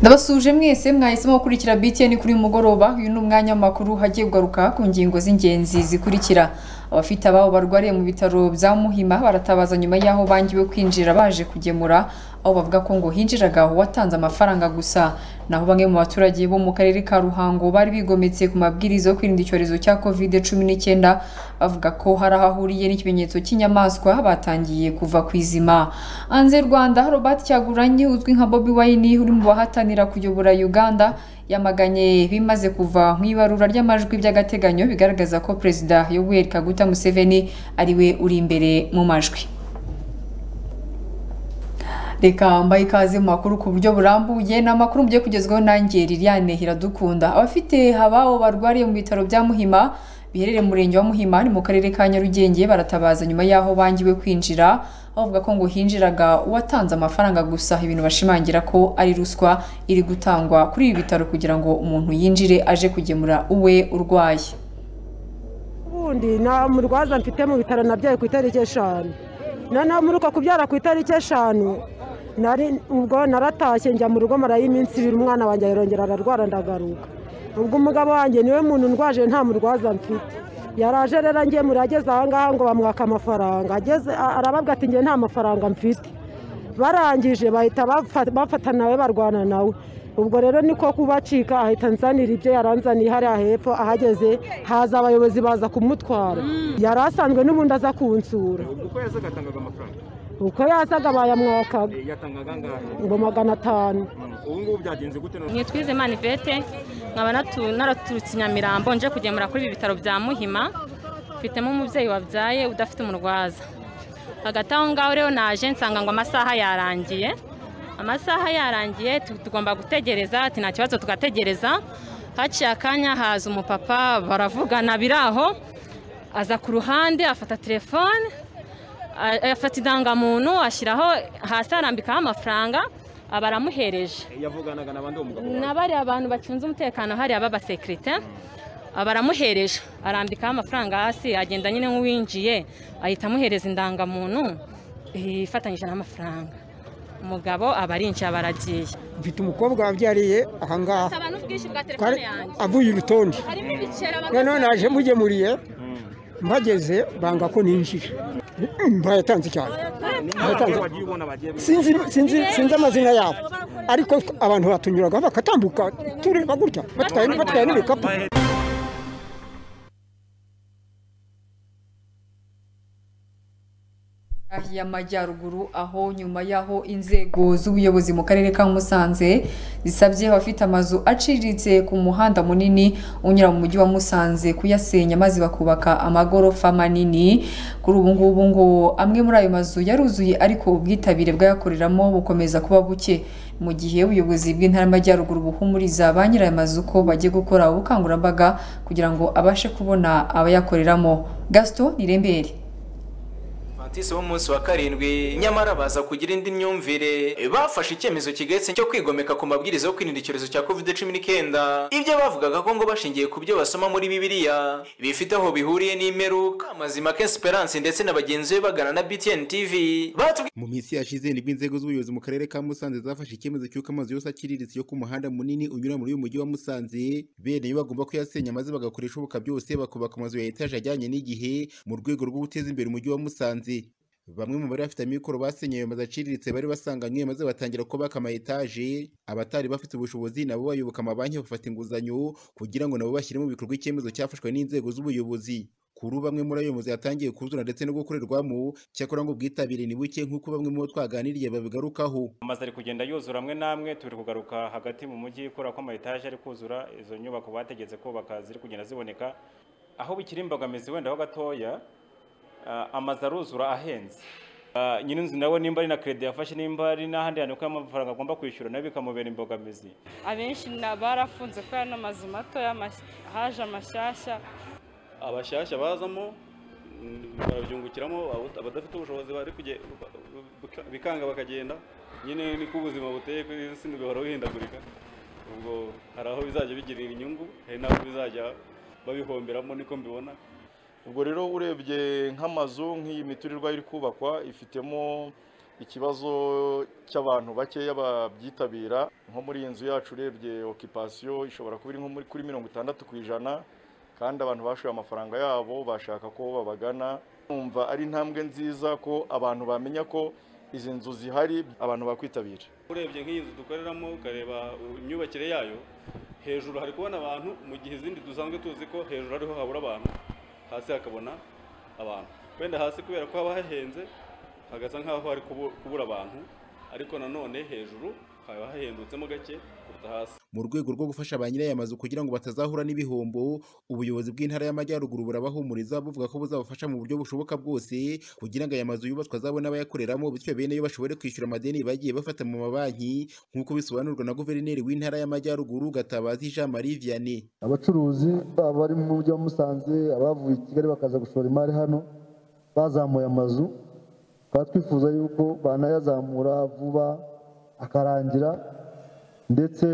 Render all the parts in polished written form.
Ndabasuje mwese mwahisemo gukurikira BTN kuri mugoroba. Uyu ni umwanya makuru hagiye kugaruka ku ngingo z'ingenzi zikurikira. Abafite ababo barwariye mu bitaro bya Muhima baratabaza nyuma yaho bangiwe kwinjira baje kugemura, aho bavuga ko ngo hinjiraga watanze amafaranga gusa. Naho bamwe mu baturage bo mu karere ka Ruhango bari bigometse ku mabwiriza yo kwirinda icyorezo cya COVID-19 bavuga ko hari ahahuriye n'ikimenyetso cy'inyamaswa batangiye kuva ku izima. Hanze Rwanda, Robert Kyagulanyi uzwi nka Bobi Wine uri mu bahatanira kuyobora Uganda yamaganye bimaze kuva mu ibarura ry'amajwi by'agateganyo bigaragaza ko Perezida Yoweri Kaguta Museveni ariwe uri imbere mu majwi. Reka mbaye ikaze mu makuru ku buryo burambuye. N'amakuru mugiye kugezwaho nanjye Liliane Hiradukunda. Abafite ababo barwariye mu bitaro bya Muhima biherereye mu murenge wa Muhima ni mu karere ka Nyarugenge baratabaza nyuma yaho bangiwe kwinjira, bavuga ko ngo hinjiraga uwatanze amafaranga gusa, ibintu bashimangira ko ari ruswa iri gutangwa kuri ibi bitaro kugira ngo umuntu yinjire aje kugemura uwe urwaye. Ubundi na murwaza mfite mu bitaro nabyaye ku itariki 5 noneho muruka kubyara ku itariki 5 ubwo naratashye njya mu rugo marayo iminsi 2 umwana wanjye yarongera ararwara ndagaruka. Ubwo umugabo wanjye niwe muntu ndwaje nta murwaza mfite, yaraje rero ngiye murageze aha ngaha ngo bamwaka amafaranga, ageze arababwa ati ngiye nta mafaranga mfite. Barangije bahita bafata nawe barwana nawe. Ubwo rero niko kubacika ahita nzanira ibyo yaranzaniye hariya hepfo. Ahageze haza abayobozi baza kumutwara, yarasanzwe n'ubundi aza kunsura. Uko yazaga atangaga amafaranga? Uko yazaga bayamwakaga yatangaga ngahe? ngo 500. Ubu ngubu byagenze gute? Nitwize Manivete, nkaba naraturutse Nyamirambo nje kugemura kuri ibi bitaro bya Muhima. Mfitemo umubyeyi wabyaye udafite umurwaza. Hagati aho ngaho rero naje nsanga ngo amasaha yarangiye tugomba gutegereza. Ati nta kibazo tugategereza. Haciye akanya haza umupapa baravugana biraho, aza ku ruhande afata telefone, afata idangamuntu ashyiraho hasi arambikaho amafaranga abaramuhereje. Yavuganaga n'abandi umugabo n'abari abantu bacunze umutekano hari ababasekirite, abaramuhereje arambikaho amafaranga hasi, agenda nyine nk'uwinjiye ahita amuhereza indangamuntu ifatanyije n'amafaranga. Umugabo abarinci abaragiye. Mfite umukobwa wabyariye aha ngaha avuye urutonde, noneho naje mugemuriye mpageze banga ko ninjira. Bayatanze cyane, sinzi amazina yabo, ariko abantu batunyuraga bakatambuka tureba gutya batwaye n'ibikapu. Y'amajyaruguru, aho nyuma yaho inzego z'ubuyobozi mu karere ka Musanze zisabye abafite amazu aciriritse ku muhanda munini unyura mu mujyi wa Musanze kuyasenya maze bakubaka amagorofa manini. Kuri ubu ngubu ngo amwe muri ayo mazu yaruzuye, ariko ubwitabire bw'ayakoreramo bukomeza kuba buke, mu gihe ubuyobozi bw'intara y'Amajyaruguru buhumuriza ba nyiri ayo mazu ko bagiye gukora ubukangurambaga kugira ngo abashe kubona abayakoreramo. Gaston Nirembere wo munsi wa 7 nyamara baza kugira indi myumvire, bafashe icyemezo kigetse cyo kwigomeka ku mabwiriza yo kwirinda icyorezo cya COVID-19. Ibyo bavugaga ko ngo bashingiye ku byo basoma muri Bibiliya bifite aho bihuriye n'imperuka. Mazima Esperance ndetse na bagenzi be bagana na BTN TV mu minsi yashize nibwo inzego z'ubuyobozi mu karere ka Musanze zafashe icyemezo cy'uko amazu yose aciriritse yo ku muhanda munini unyura muri uyu mujyi wa Musanze bene yo bagomba kuyasenya maze bagakoresha ubuka byose bakubaka amazu ya etaje ajyanye n'igihe mu rwego rwo guteza imbere umujyi wa Musanze. Bamwe mu bari bafite amikoro basenyeye amazu aciriritse bari basanganywe maze batangira kubaka ama etaje. Abatari bafite ubushobozi nabo bayoboka amabanki bafata inguzanyo kugira ngo nabo bashyire mu bikorwa icyemezo cyafashwe n'inzego z'ubuyobozi. Kuri bamwe muri ayo mazu yatangiye kuzura ndetse no gukorerwamo, cyakora ngo bwitabire ni buke nk'uko bamwe mu bo twaganiriye babigarukaho. Amazu ari kugenda yuzura amwe namwe, turi kugaruka hagati mu mujyi kora ko ama etaje ari kuzura. Izo nyubako bategetse kubaka ziri kugenda ziboneka, aho bikiri imbogamizi wenda ho gatoya. Amazu aruzura ahenze, nyine inzu nawe nimba ari na credit yafashe nimba ari n'ahandi hantu ko amafaranga agomba kwishyura nayo bikamubera imbogamizi. Abenshi barafunze ko ari amazu mato haje amashyashya, abashyashya bazamo barabyungukiramo, abadafite ubushobozi bari bikanga bakagenda. Nyine niko ubuzima buteye kuri isi bihora bihindagurika. Ubwo hari aho bizajya bigirira inyungu, hari n'aho bizajya babihomberamo, niko mbibona. Ubwo rero urebye nk'amazu nk'iyi miturirwa iri kubakwa ifitemo ikibazo cy'abantu bakeya babyitabira. Nko muri iyi nzu yacu urebye occupation ishobora kuba iri nko kuri 60% kandi abantu bashoye amafaranga yabo bashaka ko babagana. Numva ari intambwe nziza ko abantu bamenya ko izi nzu zihari abantu bakwitabira. Urebye nk'iyi nzu dukoreramo ukareba imyubakire yayo, hejuru hari kubona abantu, mu gihe izindi dusanzwe tuzi ko hejuru ariho habura abantu, hasi hakabona abantu. Wenda hasi kubera ko haba hahenze hagasa nk'aho hari kubura abantu, ariko nanone hejuru haba hahendutsemo gake kuruta hasi. Mu rwego rwo gufasha ba nyirayo amazu kugira ngo batazahura n'ibihombo, ubuyobozi bw'intara y'Amajyaruguru burabahumuriza buvuga ko buzabafasha mu buryo bushoboka bwose kugira ngo aya mazu yubatswe azabone abayakoreramo, bityo bene yo bashobore kwishyura amadeni bagiye bafata mu mabanki, nk'uko bisobanurwa na Guverineri w'intara y'Amajyaruguru Gatabazi Jean Marie Vianney. Abacuruzi bari mu mujyi wa Musanze, abavuye i Kigali bakaza gushora imari hano bazamuye amazu, twifuza yuko banayazamura vuba akarangira, ndetse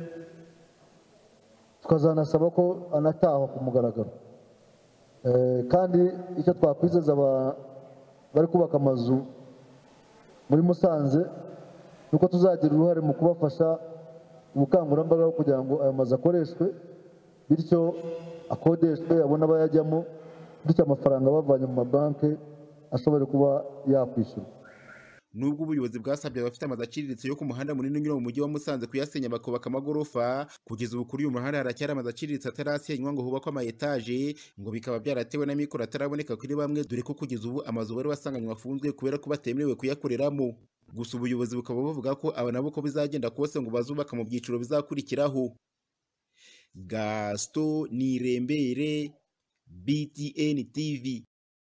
tukazanasaba ko anatahwa ku mugaragaro. Kandi icyo twakwizeza bari kubaka amazu muri Musanze nuko tuzagira uruhare mu kubafasha ubukangurambaga kugira ngo ayo mazu akoreshwe, bityo akodeshwe, abone abayajyamo, bityo amafaranga bavanye mu mabanki ashobore kuba yakwishyura. Nubwo ubuyobozi bwasabye abafite amazu aciriritse yo ku muhanda munini unyura mu mujyi wa Musanze kuyasenya bakubaka amagorofa, kugeza ubu kuri uyu muhanda haracyari amazu aciriritse atarasenywa ngo hubakwe ama etaje, ngo bikaba byaratewe na mikoro ataraboneka kuri bamwe, dore ko kugeza ubu amazu bari basanganywe afunzwe kubera ko batemerewe kuyakoreramo. Gusa ubuyobozi bukaba buvuga ko aba nabo ko bizagenda kose ngo bazubaka mu byiciro bizakurikiraho. Gaston Nirembere, BTN TV.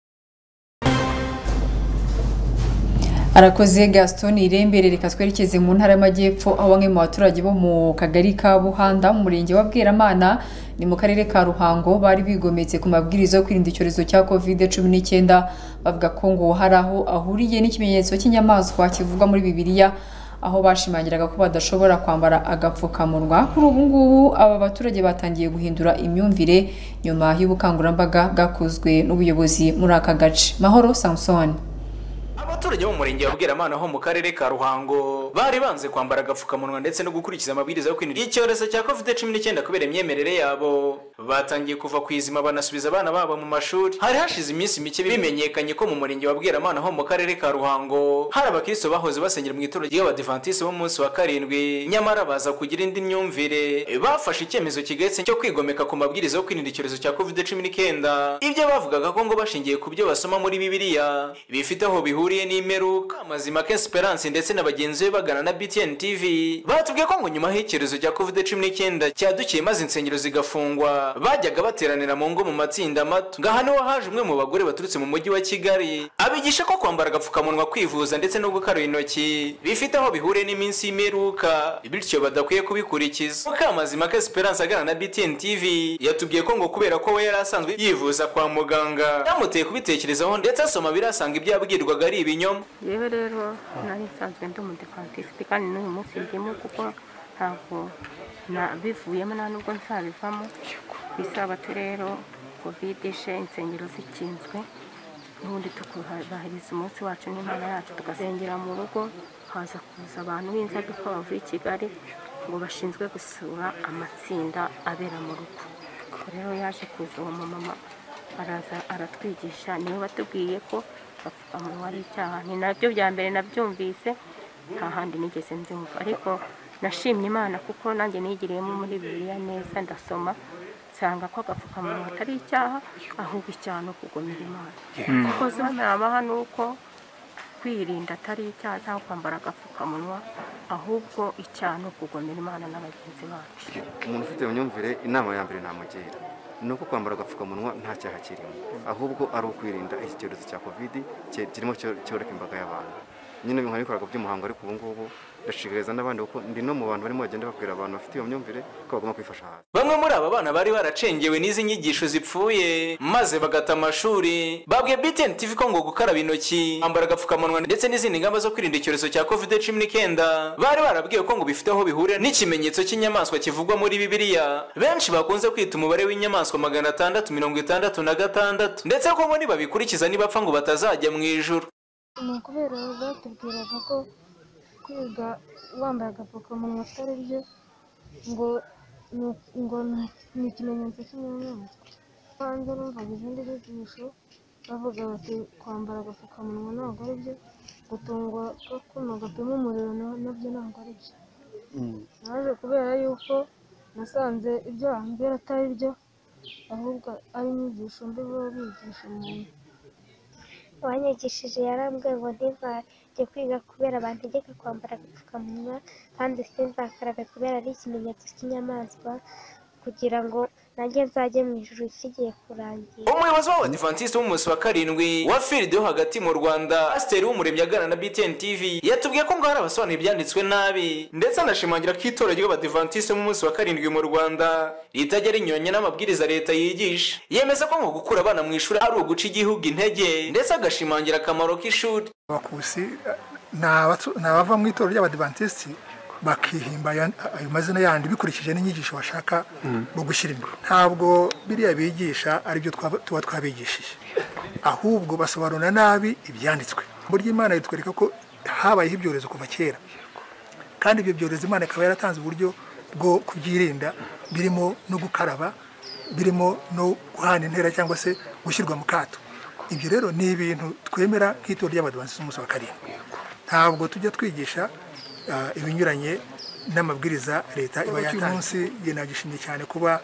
Arakoze Gaston Nirembere. Reka twerekeze mu ntara y'Amajyepfo, aho bamwe mu baturage bo mu kagari ka Buhanda mu murenge wa Bweramana ni mu karere ka Ruhango bari bigometse ku mabwiriza yo kwirinda icyorezo cya COVID-19, bavuga ko ngo hari aho ahuriye n'ikimenyetso cy'inyamaswa kivugwa muri Bibiliya, aho bashimangiraga ko badashobora kwambara agapfukamunwa. Kuri ubu ngubu aba baturage batangiye guhindura imyumvire nyuma y'ubukangurambaga bwakozwe n'ubuyobozi muri aka gace. Mahoro Samson. Abaturage bo mu murenge wa Bweramana ho mu karere ka Ruhango bari banze kwambara agapfukamunwa ndetse no gukurikiza amabwiriza yo kwirinda icyorezo cya COVID-19 kubera imyemerere yabo. Batangiye kuva ku izima banasubiza abana babo mu mashuri. Hari hashize iminsi mike bimenyekanye ko mu murenge wa Bweramana ho mu karere ka Ruhango hari abakristo bahoze basengera mu itorero ry'Abadiventiste bo munsi wa karindwi, nyamara baza kugira indi myumvire, bafashe icyemezo kigetse cyo kwigomeka ku mabwiriza yo kwirinda icyorezo cya COVID-19. Ibyo bavugaga ko ngo bashingiye ku byo basoma muri Bibiliya bifite aho bihuriye n'imeruka. Mazimaka Esperance ndetse na bagenzi be bagana na BTN TV batubwiye ko ngo nyuma y'icyorezo cya COVID-19 cyadukiye maze insengero zigafungwa, bajyaga bateranira mu ngo mu matsinda mato. Ngaha niho haje umwe mu bagore baturutse mu mujyi wa Kigali abigisha ko kwambara agapfukamunwa, kwivuza ndetse no gukaraba intoki bifite aho bihuriye n'iminsi y'imeruka, bityo badakwiye kubikurikiza. Mazimaka Esperance agana na BTN TV yatubwiye ko ngo kubera ko we yari asanzwe yivuza kwa muganga yamuteye kubitekerezaho ndetse asoma birasanga ibyo yabwirwaga ari ibinyoma. Yewe rero nari nsanzwe ndi umudivantiste kandi n'uyu munsi ndimo, kuko ntabwo bivuyemo nta nubwo nzabivamo. Isabato rero covid ishe insengero zikinzwe, n'ubundi tukubahiriza umunsi wacu n'Imana yacu tugasengera mu rugo. Haza kuza abantu b'inzaduka bavuye i Kigali ngo bashinzwe gusura amatsinda abera mu rugo. Rero yaje kuza uwo mama araza aratwigisha, niwe batubwiye ko agapfukamunwa ari icyaha. Ni nabyo bya mbere nabyumvise, nta handi nigeze mbyumva, ariko nashimye Imana kuko nanjye nigiriyemo muri Bibiliya neza, ndasoma nsanga ko agapfukamunwa atari icyaha, ahubwo icyaha no kugomera Imana. Kuko z'amahanga ni uko kwirinda atari icyaha cyangwa kwambara agapfukamunwa, ahubwo icyaha no kugomera Imana n'abagenzi bacu. Umuntu ufite imyumvire, inama ya mbere namugira ni uko kwambara agapfukamunwa nta cyaha kirimo, ahubwo ari ukwirinda iki cyorezo cya covid kirimo cyoreka imbaga y'abantu. Nyine nkabikoraga by'umuhango, ariko ubu ngubu ndashishikariza n'abandi kuko ndi no mu bantu barimo bagenda babwira abantu bafite iyo myumvire ko bagomba kwifasha hasi. Bamwe muri aba bana bari baracengewe n'izi nyigisho zipfuye maze bagata amashuri babwiye BTN TV ko ngo gukaraba intoki, kwambara agapfukamunwa ndetse n'izindi ngamba zo kwirinda icyorezo cya COVID-19 bari barabwiye ko ngo bifite aho bihurira n'ikimenyetso cy'inyamaswa kivugwa muri Bibiliya benshi bakunze kwita umubare w'inyamaswa 666, ndetse ko ngo nibabikurikiza nibapfa ngo batazajya mu ijuru. ni ukubera batubwiraga ko kwiga wambaye agapfukamunwa atari byo ngo ni ikimenyetso cy'inyamaswa. Hanze numvaga izindi nyigisho bavuga bati kwambara agapfukamunwa ntabwo ari byo, gutungwa akuma gapima umuriro nabyo ntabwo ari byo. Naje kubera yuko nasanze ibyo bambwira atari byo, ahubwo ari inyigisho mbi baba bigisha umuntu. Uwanyigishije yarambwiye ngo ntizajye kwiga kubera bantegeka kwambara agapfukamunwa, kandi sinzakarabe kubera ari ikimenyetso cy'inyamaswa, kugira ngo nanjye nzajye mu ijuru kigiye kurangira. Umuyobozi w'Abadivantisiti b'umunsi wa karindwi wa Field yo hagati mu Rwanda, Pasiteri Uwumuremyi aganira na BTN TV, yatubwiye ko ngo hari abasobanura ibyanditswe nabi, ndetse anashimangira ko itorero ry'Abadivantisiti b'umunsi wa karindwi mu Rwanda ritajya rinyuranya n'amabwiriza leta yigisha. Yemeza ko ngo gukura abana mu ishuri ari uguca igihugu intege, ndetse agashimangira akamaro k'ishuri. Abakusi ni abava mu itorero ry'Abadivantisiti bakihimba ayo mazina yandi bikurikije n'inyigisho bashaka mu gushyira imbere. Ntabwo biriya bigisha aribyo tuba twabigishije, ahubwo basobanura nabi ibyanditswe. Burya Imana yitwereka ko habayeho ibyorezo kuva kera, kandi ibyo byorezo Imana ikaba yaratanze uburyo bwo kubyirinda, birimo no gukaraba, birimo no guhana intera cyangwa se gushyirwa mu kato. Ibyo rero ni ibintu twemera nk'itorero ry'Abadivantisiti b'umunsi wa karindwi. Ntabwo tujya twigisha ibinyuranye n'amabwiriza leta iba yatanze. Nagishimye cyane kuba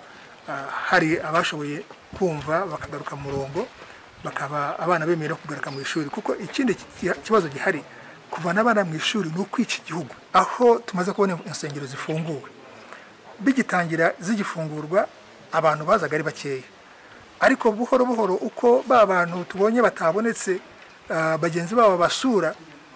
hari abashoboye kumva bakagaruka mu murongo, bakaba abana bemerewe kugaruka mu ishuri, kuko ikindi kibazo gihari kuvana abana mu ishuri ni ukwica igihugu. Aho tumaze kubona insengero zifunguwe, bigitangira zigifungurwa abantu bazaga ari bakeya, ariko buhoro buhoro uko ba bantu tubonye batabonetse, bagenzi babo basura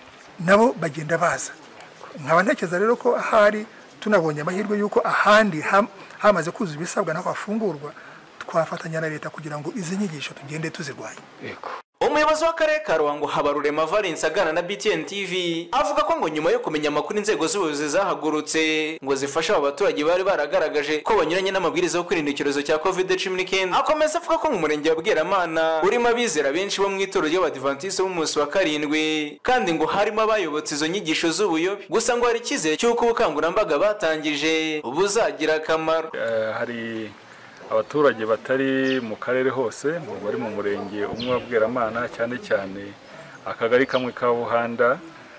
nabo bagenda baza. Nkaba ntekereza rero ko ahari tunabonye amahirwe y'uko ahandi hamaze kuzuza ibisabwa naho hafungurwa, twafatanya na leta kugira ngo izi nyigisho tugende tuzirwanya. Umuyobozi w'akarere ka Ruhango Habarurema Valence aganira na BTN TV avuga ko ngo nyuma yo kumenya amakuru inzego z'ubuyobozi zahagurutse ngo zifasha aba baturage bari baragaragaje ko banyuranye n'amabwiriza yo kwirinda icyorezo cya COVID-19. Akomeza avuga ko mu murenge wa Bweramana urimo abizera benshi bo mu itorero ry'Abadivantisiti b'umunsi wa karindwi, kandi ngo harimo abayobotse izo nyigisho z'ubuyobe. Gusa ngo hari icyizere cy'uko ubukangurambaga batangije buzagira akamaro. Hari abaturage batari mu karere hose, bari mu murenge umwe wa Bweramana, cyane cyane akagari kamwe ka Buhanda,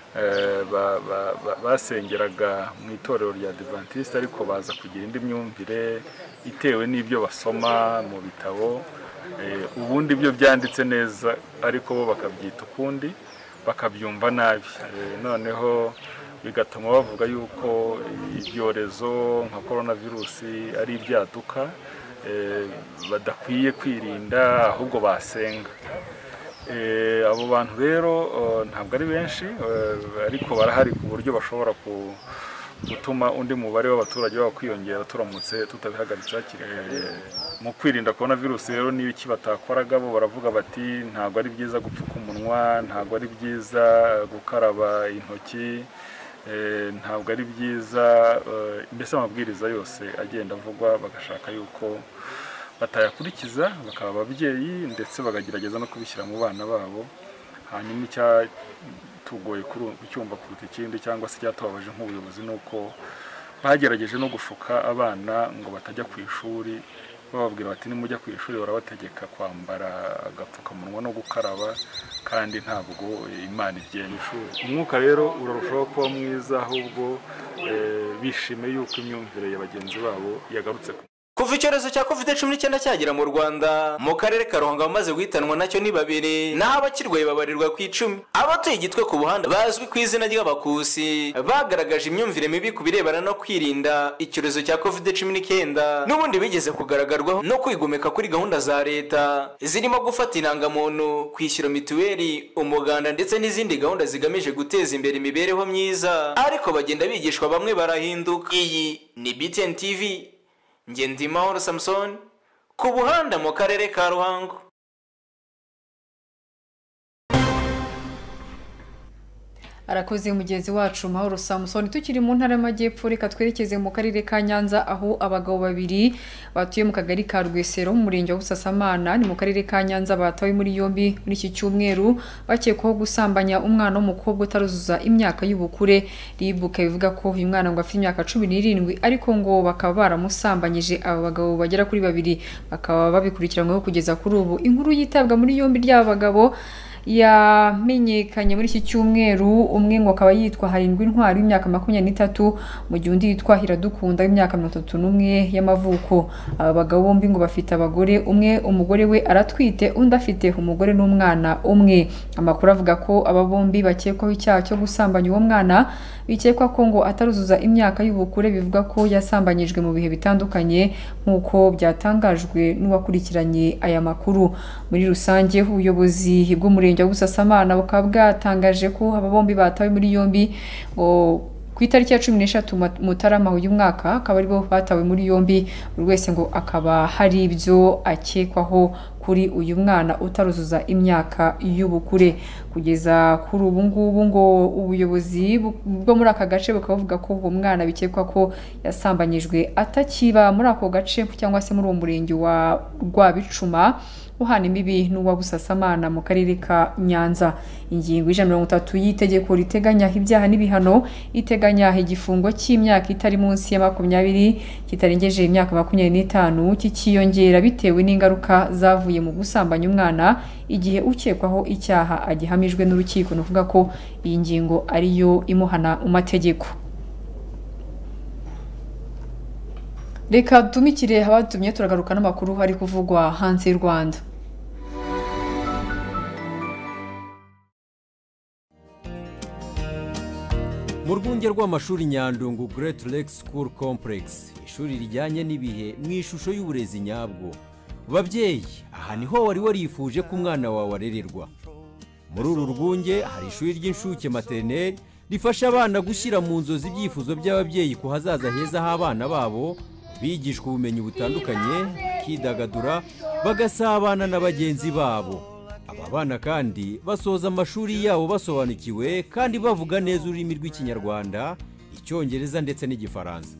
basengeraga mu itorero rya Adventiste, ariko baza kugira indi myumvire itewe n'ibyo basoma mu bitabo. Ubundi byo byanditse neza, ariko bo bakabyita ukundi, bakabyumva nabi. Noneho bigatuma bavuga yuko ibyorezo nka coronavirusi ari ibyaduka, badakwiye kwirinda, ahubwo basenga. Abo bantu rero ntabwo ari benshi, ariko barahari ku buryo bashobora gutuma undi mubare w'abaturage babo kwiyongera turamutse tutabihagaritse hakiri mu kwirinda coronavirus. Rero niba iki batakoraga, bo baravuga bati ntabwo ari byiza gupfuka umunwa, ntabwo ari byiza gukaraba intoki, ntabwo ari byiza, mbese amabwiriza yose agenda avugwa bagashaka yuko batayakurikiza, bakaba ababyeyi ndetse bagagerageza no kubishyira mu bana babo. Hanyuma icyatugoye kucyumva kuruta ikindi cyangwa se cyatubabaje nk'ubuyobozi ni uko bagerageje no gushuka abana ngo batajya ku ishuri, bababwira bati nimujya ku ishuri barabategeka kwambara agapfukamunwa no gukaraba, kandi ntabwo Imana ibyemera ishuri. Umwuka rero urarushaho kuba mwiza, ahubwo bishime yuko imyumvire ya bagenzi babo yagarutse. Kuva icyorezo cya COVID-19 cyagera mu Rwanda, mu karere ka Ruhango bamaze guhitanwa nacyo ni 2, naho abakirwaye babarirwa ku 10. Abatuye Gitwe ku Buhanda bazwi ku izina ry'abakusi bagaragaje imyumvire mibi ku birebana no kwirinda icyorezo cya COVID-19, n'ubundi bigeze kugaragarwaho no kwigomeka kuri gahunda za leta zirimo gufata indangamuntu, kwishyura mituweli, umuganda ndetse n'izindi gahunda zigamije guteza imbere imibereho myiza, ariko bagenda bigishwa bamwe barahinduka. Iyi ni BTN TV, Ngendimahoro Samson ku Buhanda mu karere ka Ruhango. arakoze mugenzi wacu Mahoro Samson. Tukiri mu ntara y'Amajyepfo reka twerekeze mu karere ka Nyanza aho abagabo babiri batuye mu kagari ka Rwesero mu murenge wa Busasamana ni mu karere ka Nyanza batawe muri yombi muri iki cyumweru bakekwaho gusambanya umwana w'umukobwa utaruzuza imyaka y'ubukure. Ribuka bivuga ko uyu mwana ngo afite imyaka 17 ariko ngo bakaba baramusambanyije. Aba bagabo bagera kuri babiri bakaba babikurikiranyweho kugeza kuri ubu. Inkuru yitabwa muri yombi ry'aba bagabo yamenyekanye muri iki cyumweru. Umwe ngo akaba yitwa Harindwi Intwari w'imyaka 23 mu gihe undi yitwa Hiradukunda w'imyaka 31 y'amavuko. Aba bagabo bombi ngo bafite abagore, umwe umugore we aratwite undi afite umugore n'umwana umwe. Amakuru avuga ko aba bombi bakekwaho icyaha cyo gusambanya uwo mwana, bikekwa ko ngo ataruzuza imyaka y'ubukure. Bivuga ko yasambanyijwe mu bihe bitandukanye nk'uko byatangajwe n'uwakurikiranye aya makuru. Muri rusange ubuyobozi bw'umurenge wa Busasamana bukaba bwatangaje ko aba bombi batawe muri yombi ngo ku itariki ya 13 Mutarama uyu mwaka akaba aribo batawe muri yombi. Buri wese ngo akaba hari ibyo akekwaho kuri uyu mwana utaruzuza imyaka y'ubukure. Kugeza kuri ubu ngubu ngo ubuyobozi bwo muri aka gace bukaba buvuga ko uwo mwana bikekwa ko yasambanyijwe atakiba muri ako gace cyangwa se muri uwo murenge wa Rwabicuma uhana imbibi n'uwa Busasamana mu karere ka Nyanza. Ingingo 130 y'itegeko riteganya ibyaha n'ibihano iteganya igifungo cy'imyaka itari munsi ya 20 kitarengeje imyaka 25 kikiyongera bitewe n'ingaruka zavuye mu gusambanya umwana igihe ukekwaho icyaha agihamijwe n'urukiko. Nuvuga ko iyi ngingo ariyo imuhana mu mategeko. Reka tumikire abatumye turagaruka n'amakuru hari kuvugwa hanze y'u Rwanda. Mu rwunge rw'amashuri Nyandungu Great Lake School Complex, ishuri rijyanye n'ibihe mu ishusho y'uburezi nyabwo. Babyeyi, aha niho wari warifuje ko umwana wawe arererwa. Muri uru rwunge hari ishuri ry'inshuke maternelle rifasha abana gushyira mu nzozi ibyifuzo by'ababyeyi ku hazaza heza h'abana babo, bigishwa ubumenyi butandukanye, kidagadura, bagasabana na bagenzi babo. Aba bana kandi basoza amashuri yabo basobanukiwe kandi bavuga neza ururimi rw'Ikinyarwanda, Icyongereza ndetse n'Igifaransa.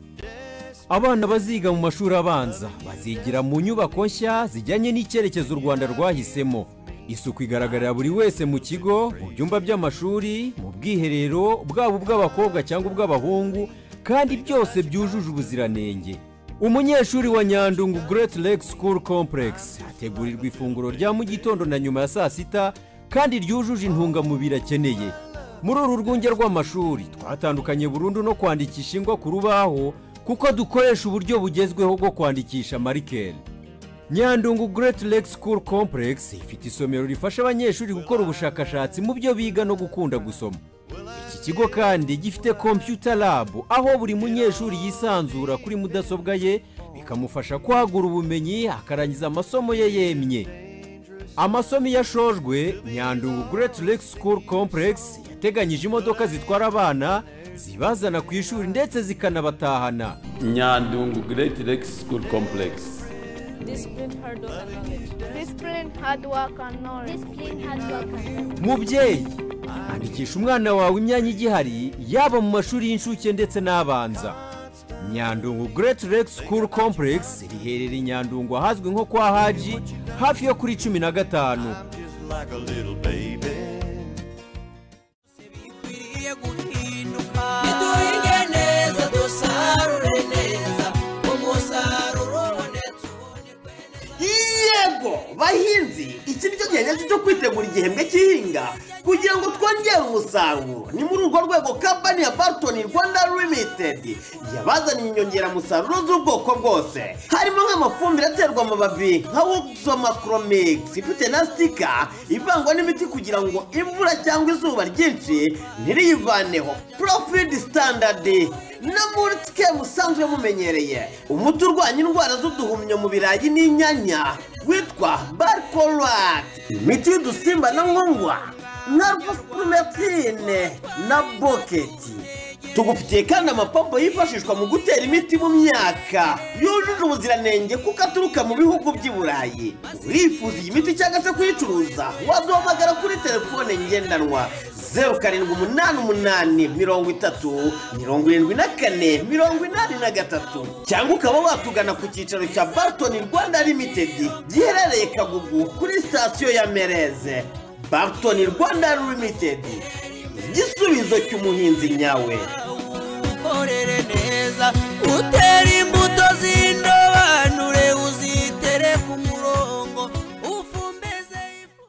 Abana baziga mu mashuri abanza bazigira mu nyubako nshya zijyanye n'icyerekezo u Rwanda rwahisemo. Isuku igaragarira buri wese mu kigo, mu byumba by'amashuri, mu bwiherero, bwaba ubw'abakobwa cyangwa ubw'abahungu, kandi byose byujuje ubuziranenge. Umunyeshuri wa Nyandungu Great Lake School Complex ategurirwa ifunguro rya mu gitondo na nyuma ya saa sita kandi ryujuje intungamubiri akeneye. Muri uru rwunge rw'amashuri twatandukanye burundu no kwandikisha ingwa ku rubaho kuko dukoresha uburyo bugezweho bwo kwandikisha marikeri. Nyandungu Great Lake School Complex ifite isomero rifasha abanyeshuri gukora ubushakashatsi mu byo biga no gukunda gusoma. Iki kigo kandi gifite computer lab aho buri munyeshuri yisanzura kuri mudasobwa ye bikamufasha kwagura ubumenyi akarangiza amasomo ye yemye. Amasomo yashojwe, Nyandungu Great Lake School Complex yateganyije imodoka zitwara abana zibazana ku ishuri ndetse zikanabatahana. Nyandungu Great Lake School Complex. Discipline, hard work and knowledge. Discipline, hard work and knowledge. Discipline, hard work and knowledge. Mubyeyi, andikisha umwana wawe imyanya igihari yaba mu mashuri y'incuke ndetse n'abanza. Nyandungu Great Lake School Complex riherereye Nyandungu ahazwi nko kwa Haji hafi yo kuri 15. Bahinzi, iki nicyo gihe cyo kwitegura igihembwe cy'ihinga kugira ngo twongere umusaruro. Ni muri urwo rwego company ya Barton Rwanda Limited yabazaniye inyongeramusaruro z'ubwoko bwose, harimo nk'amafumbire aterwa amababi nka Woxomacromix ifite na stika ivangwa n'imiti kugira ngo imvura cyangwa izuba ryinshi ntiriyivaneho, Profit Standard na Multike musanzwe mumenyereye, umuti urwanya indwara z'uduhumyo mu birayi n'inyanya witwa Barcolac, imiti y'udusimba na nkongwa na Rufumetine na Boketi. tugufitiye kandi amapompo yifashishwa mu gutera imiti mu myaka yujuje ubuziranenge kuko aturuka mu bihugu by'i Burayi. Urifuza iyi miti cyangwa se kuyicuruza waduhamagara kuri telefone ngendanwa 0788307483 cyangwa ukaba watugana ku cyicaro cya Barton Rwanda Limited giherereye Kagugu kuri sitasiyo ya Mereze. Barton Rwanda Limited, igisubizo cy'umuhinzi nyawe. Ukorere neza utera imbuto z'indobanure uzitere ku murongo ufumbeze ifu.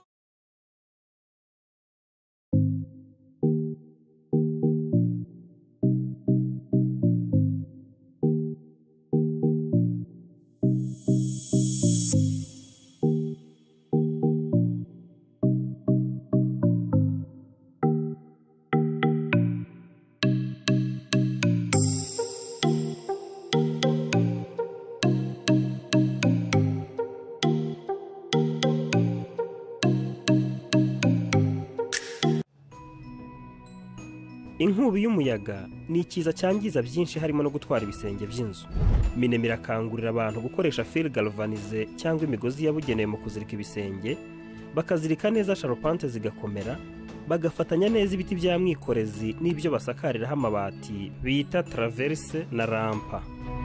Inkubi y'umuyaga ni ikiza cyangiza byinshi harimo no gutwara ibisenge by'inzu. Minema irakangurira abantu gukoresha fil galvanize cyangwa imigozi yabugenewe mu kuzirika ibisenge, bakazirika neza sharpante zigakomera, bagafatanya neza ibiti bya mwikorezi n'ibyo basakariraho amabati bita traverse na rampa.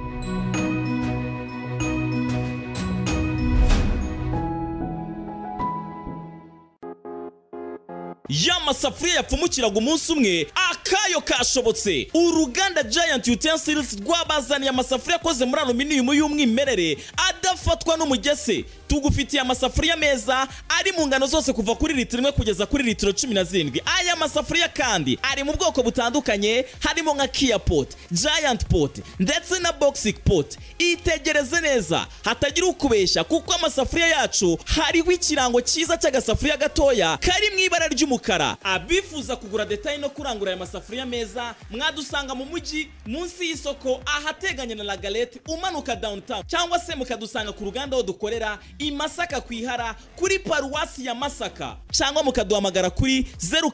Y'amasafuriya yapfumukiraga umunsi umwe akayo kashobotse. Uruganda Giant Utensils rwabazaniye amasafuriya akoze muri aluminium y'umwimerere adafatwa n'umugese. Tugufitiye amasafuriya meza ari mu ngano zose kuva kuri litiro 1 kugeza kuri litiro 17. Aya masafuriya kandi ari mu bwoko butandukanye harimo nka Kia Pot, Giant Pot ndetse na Boxic Pot. Itegereze neza hatagira ukubeshya kuko amasafuriya yacu hariho ikirango cyiza cy'agasafuriya gatoya kari mu ibara ry'umukara. Abifuza kugura detail no kurangura aya masafuriya meza mwadusanga mu mujyi munsi y'isoko ahateganye na La Galette umanuka downtown, cyangwa se mukadusanga ku ruganda aho dukorera i Masaka kwihara kuri paruwasi ya Masaka, cyangwa mukaduhamagara kuri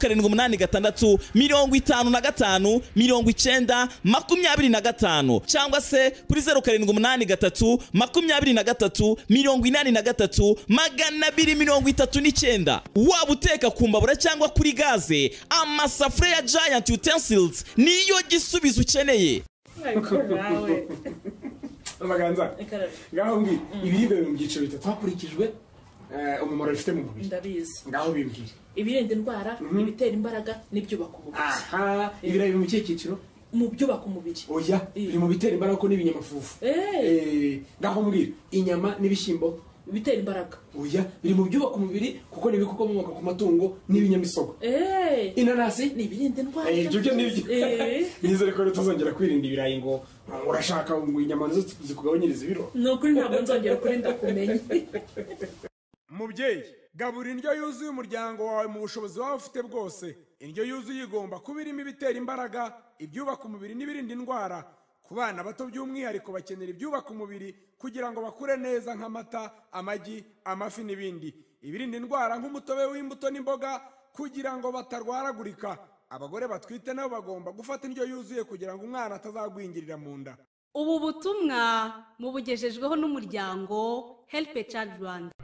0786559025 cyangwa se kuri 0783838339. Waba uteka ku mbabura cyangwa kuri gaze, amasafuriya ya Giant Utensils niyo gisubizo ukeneye. Amaganza ngaho ngi ibiribwa mu byiciro bitatu hakurikijwe umumaro bifite mu mubiri. Ndabizi. Ngaho bimbwire. Ibirinda indwara, ibitera imbaraga n'ibyubaka umubiri. Aha, ibirayi mu cyiciro mu byubaka umubiri. Oya, biri mu bitera imbaraga ko n'ibinyamafufu. Ngaho mbwire inyama n'ibishyimbo bitera imbaraga. Oya, biri mu byubaka umubiri kuko nibikomoka ku matungo n'ibinyamisogwe. Inanasi ni ibirinda indwara. Ibyo nibyo. Nizere ko tutazongera kwirinda ibirayi ngo urashaka ngo inyama nizo zikugabanyiriza ibiro. Nukuri ntabwo nzongera kurinda kumenya. Mubyeyi, gabura indyo yuzuye umuryango wawe mu bushobozi wawe ufite bwose. Indyo yuzuye igomba kuba irimo ibitera imbaraga, ibyubaka umubiri n'ibirinda indwara. Ku bana bato by'umwihariko bakenera ibyubaka umubiri kugira ngo bakure neza nk'amata, amagi, amafi n'ibindi. Ibirinda indwara nk'umutobe w'imbuto n'imboga kugira ngo batarwaragurika. Abagore batwite nabo bagomba gufata indyo yuzuye kugira ngo umwana atazagwingirira mu nda. Ubu butumwa mubugejejweho n'umuryango Help a Child Rwanda.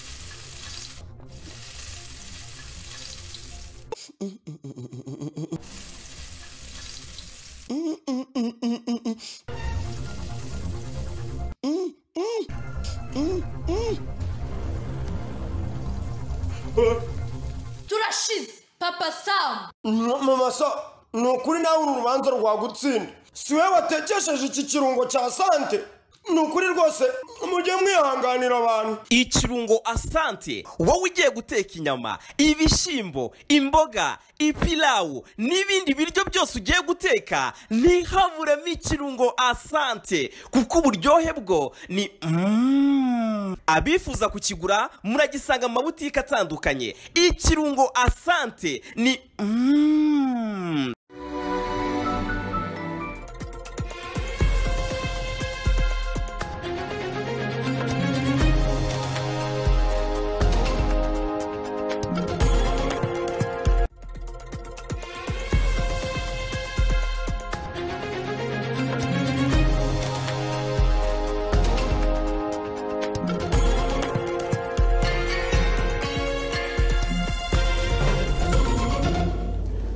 Turashize Papa Sam. Mama Sam, nukuri nawe urubanza rwagutsinda. Siwe watekesheje iki kirungo cya sante. Nukuri rwose mujye mwihanganira abantu. Ikirungo Asante wowe ugiye guteka inyama, ibishyimbo, imboga, ipilawu n'ibindi biryo byose ugiye guteka, ntihaburemo ikirungo Asante kuko uburyohe bwo ni Abifuza kukigura muragisanga mu mabutike atandukanye. Ikirungo Asante ni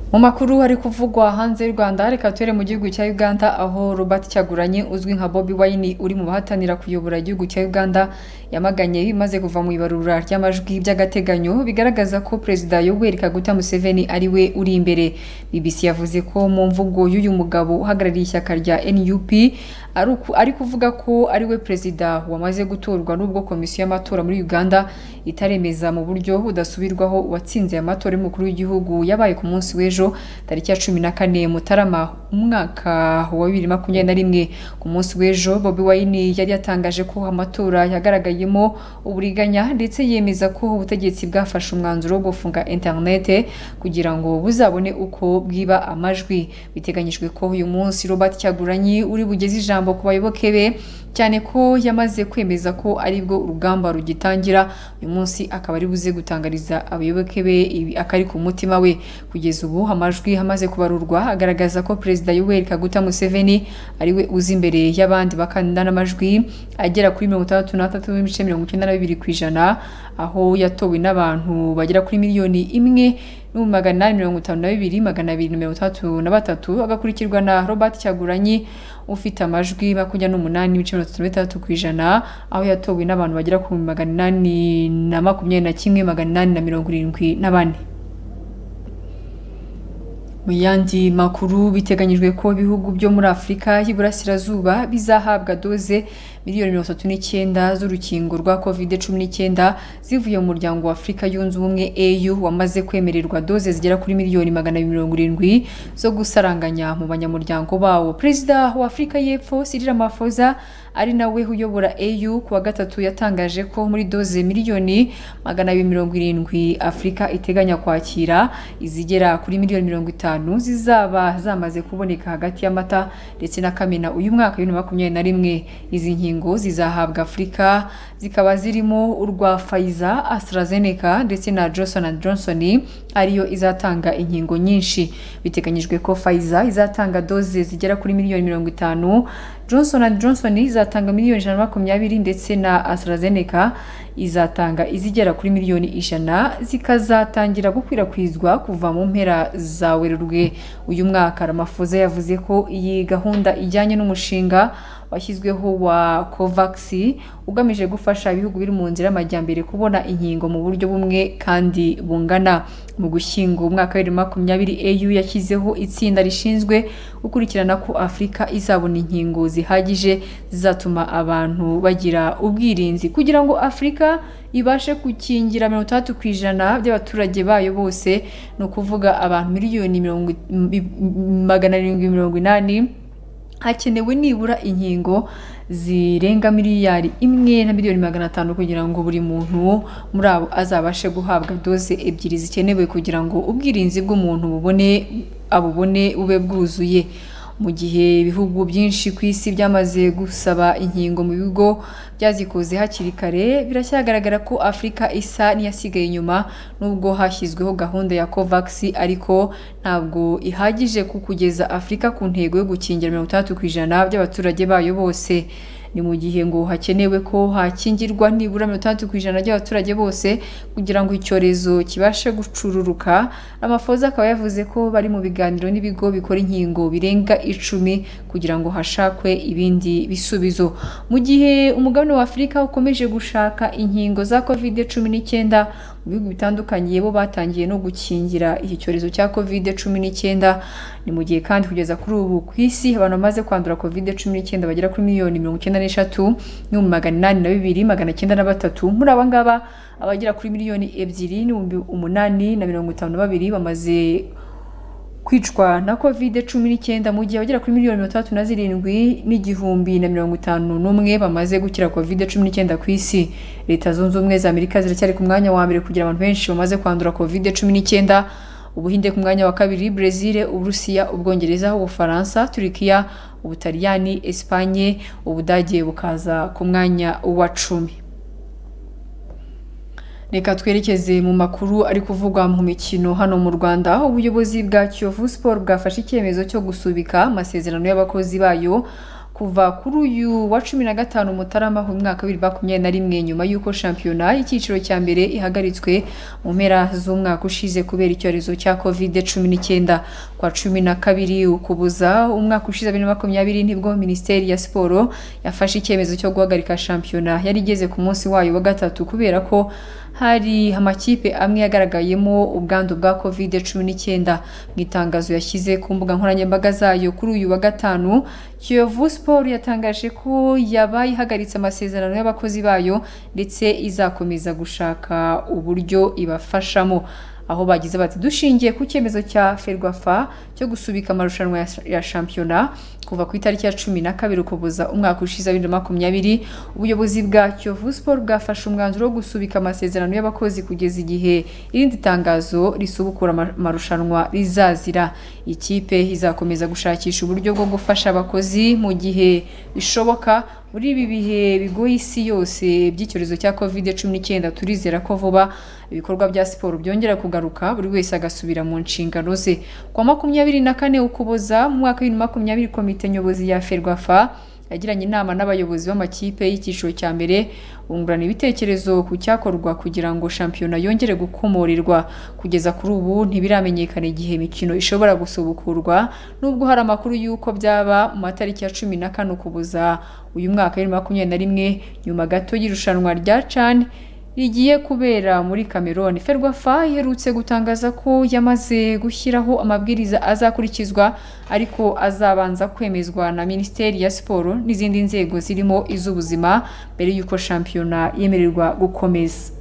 Mu makuru hari kuvugwa hanze y'u Rwanda reka ture mu gihugu cya Uganda aho Robert Kyagulanyi uzwi nka Bobi Wine uri mu bahatanira kuyobora igihugu cya Uganda yamaganye bimaze kuva mu ibarura ry'amajwi by'agateganyo bigaragaza ko Perezida Yoweri Kaguta Museveni ari we uri imbere. BBC yavuze ko mu mvugo y'uyu mugabo uhagarariye ishyaka rya NUP ari kuvuga ko ari we perezida wamaze gutorwa n'ubwo komisiyo y'amatora muri Uganda itaremeza mu buryo budasubirwaho watsinze amatora y'umukuru w'igihugu yabaye ku munsi w'ejo tariki ya 14 Mutarama umwaka wa 2021. Ku munsi w'ejo Bobi Wine yari yatangaje ko amatora yagaragayemo uburiganya ndetse yemeza ko ubutegetsi bwafashe umwanzuro wo gufunga internet kugira ngo buzabone uko bwiba amajwi. Biteganyijwe ko uyu munsi Robert Kyagulanyi uri bugeze ijambo ku bayoboke be cyane ko yamaze kwemeza ko aribwo urugamba rugitangira. Uyu munsi akaba ari buze gutangariza abayoboke be akari ku mutima we. Kugeza ubu amajwi hamaze kubarurwa agaragaza ko Perezida Yoweri Kaguta Museveni ari we uzi imbere y'abandi bakandida n'amajwi agera kuri 63.92%, aho yatowe n'abantu bagera kuri miliyoni 1,852,233 agakurikirwa na Robert Kyagulanyi ufite amajwi 28.33%, aho yatowe n'abantu bagera ku 821,874. Mu yandi makuru biteganyijwe ko ibihugu byo muri Afrika y'Iburasirazuba bizahabwa doze miliyoni 39 z'urukingo rwa COVID-19 zivuye mu muryango wa Afrika yunze ubumwe AU wamaze kwemererwa doze zigera kuri miliyoni 270 zo gusaranganya mu banyamuryango bawo. Perezida wa Afrika y'Epfo Cyril Ramaphosa ari nawe uyobora AU kuwa gatatu yatangaje ko muri doze miliyoni 270 Afrika iteganya kwakira izigera kuri miliyoni 50 zizaba zamaze kuboneka hagati y'Amata ndetse na Kamena uyu mwaka 2021. Izi nkingo zizahabwa Afrika zikaba zirimo urwa Pfizer, AstraZeneca ndetse na Johnson & Johnson ariyo izatanga inkingo nyinshi. Biteganyijwe ko Pfizer izatanga doze zigera kuri miliyoni 50, Johnson & Johnson izatanga miliyoni 120 ndetse na AstraZeneca izatanga izigera kuri miliyoni 100 zikazatangira gukwirakwizwa kuva mu mpera za Werurwe uyu mwaka. Ramaphosa yavuze ko iyi gahunda ijyanye n'umushinga washyizweho wa COVAX ugamije gufasha ibihugu biri mu nzira y'amajyambere kubona inkingo mu buryo bumwe kandi bungana. Mu gushyingo umwaka wa 2020 AU yashyizeho itsinda rishinzwe gukurikirana ko Afrika izabona inkingo zihagije zizatuma abantu bagira ubwirinzi kugira ngo Afrika ibashe gukingira 30% by'abaturage bayo bose, no kuvuga abantu miliyoni 780. Hakenewe nibura inkingo zirenga miliyari 1,500,000 kugira ngo buri muntu muri abo azabashe guhabwa doze ebyiri zikenewe kugira ngo ubwirinzi bw'umuntu bubone ube bwuzuye. Mu gihe ibihugu byinshi ku isi byamaze gusaba inkingo mu bigo byazikoze hakiri kare, biracyagaragara ko Afrika isa n'iyasigaye inyuma nubwo hashyizweho gahunda ya COVAX, ariko ntabwo ihagije kugeza Afrika ku ntego yo gukingira 30% by'abaturage bayo bose. Ni mu gihe ngo hakenewe ko hakingirwa nibura 30% by'abaturage bose kugira ngo icyorezo kibashe gucururuka. Ramaphosa akaba yavuze ko bari mu biganiro n'ibigo bikora inkingo birenga 10 kugira ngo hashakwe ibindi bisubizo. Mu gihe umugabane wa Afrika ukomeje gushaka inkingo za COVID-19, mu bihugu bitandukanye bo batangiye no gukingira iki cyorezo cya COVID-19. Ni mu gihe kandi kugeza kuri ubu ku isi abantu bamaze kwandura COVID-19 bagera kuri miliyoni 93,802,903. Muri aba ngaba abagera kuri miliyoni 2,852 bamaze kwicwa na COVID-19, mu gihe abagera kuri miliyoni 37,151 bamaze gukira COVID-19 ku isi. Leta Zunze Ubumwe za Amerika ziracyari ku mwanya wa mbere kugira abantu benshi bamaze kwandura COVID-19. Ubuhinde ku mwanya wa kabiri, Brazil, Uburusiya, Ubwongereza, Ubufaransa, Turkiya, Ubutaliyani, Espanye, Ubudage bukaza ku mwanya wa 10. Reka twerekeze mu makuru ari kuvugwa mu mikino hano mu Rwanda. Ubuyobozi bwa Kiyovu Sport bwafashe icyemezo cyo gusubika amasezerano y'abakozi bayo kuva kuri uyu wa 15 Mutarama mu mwaka wa 2021 nyuma y'uko shampiyona y'icyiciro cya mbere ihagaritswe mu mpera z'umwaka ushize kubera icyorezo cya COVID-19 kwa 12 ukubuza umwaka ushize 2020 nibwo Minisiteri ya Siporo yafashe icyemezo cyo guhagarika shampiyona yari igeze ku munsi wayo wa gatatu kubera ko hari amakipe amwe yagaragayemo ubwandu bwa COVID-19 mu itangazo yashyize ku mbuga nkoranyambaga zayo kuri uyu wa gatanu. Kiyovu Sport yatangaje ko yabaye ihagaritse amasezerano y'abakozi bayo ndetse izakomeza gushaka uburyo ibafashamo, aho bagize bati dushingiye ku cyemezo cya Ferwafa cyo gusubika amarushanwa ya shampiyona kuva ku itariki ya 12 ukuboza umwaka ushize 2020 ubuyobozi bwa Kiyovu Sport bwafashe umwanzuro wo gusubika amasezerano y'abakozi kugeza igihe irindi tangazo risubukura amarushanwa rizazira. Ikipe izakomeza gushakisha uburyo bwo gufasha abakozi mu gihe bishoboka muri ibi bihe bigoye isi yose by'icyorezo cya COVID-19. Turizera ko vuba ibikorwa bya siporo byongera kugaruka buri wese agasubira mu nshingano ze. Kwa 24 ukuboza mu mwaka wa 2020 komite nyobozi ya Ferwafa yagiranye inama n'abayobozi b'amakipe y'icyiciro cya mbere bungurana ibitekerezo ku cyakorwa kugira ngo shampiyona yongere gukomorerwa. Kugeza kuri ubu ntibiramenyekana igihe imikino ishobora gusubukurwa nubwo hari amakuru y'uko byaba mu matariki ya 14 ukuboza uyu mwaka wa 2021 nyuma gato y'irushanwa rya CHAN rigiye kubera muri Cameroon. Ferwafa iherutse gutangaza ko yamaze gushyiraho amabwiriza azakurikizwa ariko azabanza kwemezwa na Minisiteri ya Siporo n'izindi nzego zirimo iz'ubuzima mbere y'uko shampiyona yemererwa gukomeza.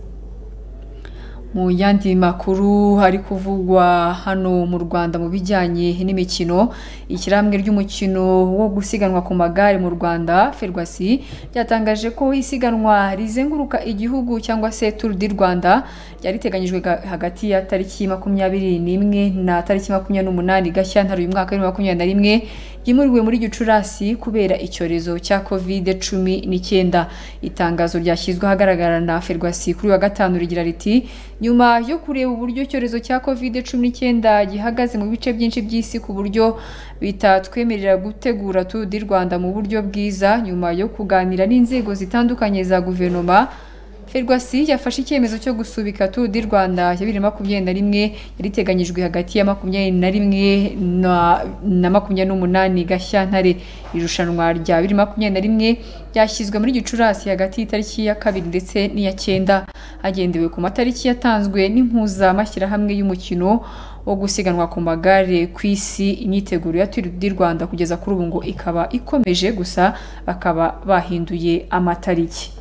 Mu yandi makuru hari kuvugwa hano mu Rwanda mu bijyanye n'imikino, ikiramwe ry'umukino wo gusiganwa ku magare mu Rwanda Ferwasi ryatangaje ko isiganwa rizenguruka igihugu cyangwa se Tour du Rwanda ryariteganyijwe hagati ya tariki 21 na tariki 28 Gashyantare uyu mwaka wa 2021 ryimuriwe muri Gicurasi kubera icyorezo cya COVID-19. Itangazo ryashyizwe ahagaragara na Ferwasi kuri wa gatanu rigira riti nyuma yo kureba uburyo icyorezo cya COVID-19 gihagaze mu bice byinshi by'isi ku buryo bitatwemerera gutegura Tour du Rwanda mu buryo bwiza, nyuma yo kuganira n'inzego zitandukanye za guverinoma, Ferwasi yafashe icyemezo cyo gusubika Tour du Rwanda ya 2021 yariteganyijwe hagati ya 21 na 28 Gashyantare. Irushanwa rya 2021 ryashyizwe muri Gicurasi hagati y'itariki ya 2 ndetse n'iya 9 hagendewe ku matariki yatanzwe n'impuzamashyirahamwe y'umukino wo gusiganwa ku magare ku isi. Imyiteguro ya Tour du Rwanda kugeza kuri ubu ngo ikaba ikomeje, gusa bakaba bahinduye amatariki.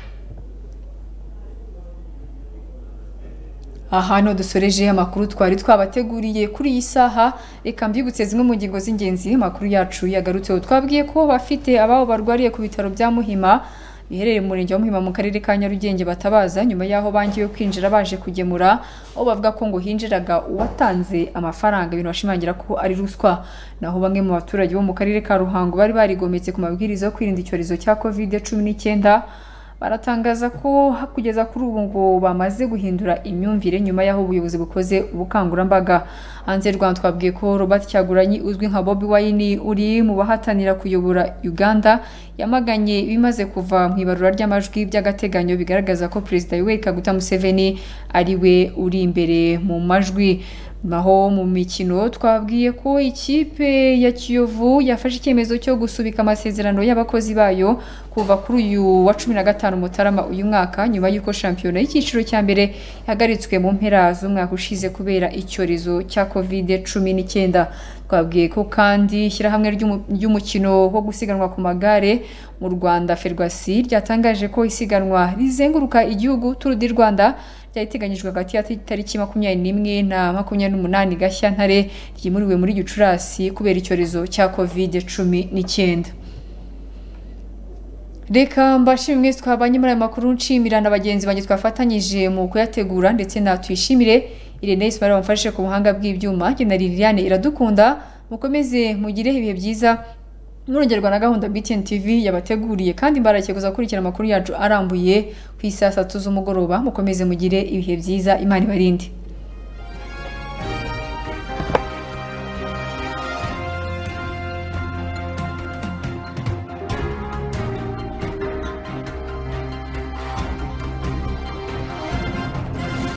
Aha no dusoreje amakuru twari twabateguriye kuri iyi saha. Reka mbibutse zimwe mu ngingo z'ingenzi amakuru yacu yagarutseho. Twabwiye ko bafite ababo barwariye ku bitaro bya Muhima biherereye mu murenge wa Muhima mu karere ka Nyarugenge batabaza nyuma yaho bangiwe kwinjira baje kugemura, aho bavuga ko ngo hinjiraga uwatanze amafaranga, ibintu bashimangira ko ari ruswa. Naho bamwe mu baturage bo mu karere ka Ruhango bari barigometse ku mabwiriza yo kwirinda icyorezo cya COVID-19 baratangaza ko kugeza kuri ubu ngo bamaze guhindura imyumvire nyuma yaho ubuyobozi bukoze ubukangurambaga. Hanze Rwanda twabwiye ko Robert Cyagulanyi uzwi nka Bobi Wine uri mu bahatanira kuyobora Uganda yamaganye bimaze kuva mu ibarura ry'amajwi by'agateganyo bigaragaza ko Perezida Yoweri Kaguta Museveni ari we uri imbere mu majwi. Naho mu mikino twabwiye ko ikipe ya Kiyovu yafashe icyemezo cyo gusubika amasezerano y'abakozi bayo kuva kuri uyu wa 15 Mutarama uyu mwaka nyuma y'uko shampiyona y'icyiciro cya mbere yahagaritswe mu mpera z'umwaka ushize kubera icyorezo cya COVID-19. Twabwiye ko kandi ishyirahamwe ry'umukino wo gusiganwa ku magare mu Rwanda Ferwasi ryatangaje ko isiganwa rizenguruka igihugu Tour du Rwanda ryateganyijwe hagati ya tariki 21 na 28 Gashyantare ryimuriwe muri Gicurasi kubera icyorezo cya COVID-19. Reka mbashimwe twabanye muri aya makuru, nshimira na bagenzi banjye twafatanyije mu kuyategura ndetse natwishimire Irene Ismail wamfashe ku buhanga bw'ibyuma, jye na Liliane Iradukunda. Mukomeze mugire ibihe byiza murongerwa na gahunda BTN TV yabateguriye, kandi mbarakiye kuzakurikira amakuru yacu arambuye ku isaa 3 z'umugoroba. Mukomeze mugire ibihe byiza, Imana ibarinde.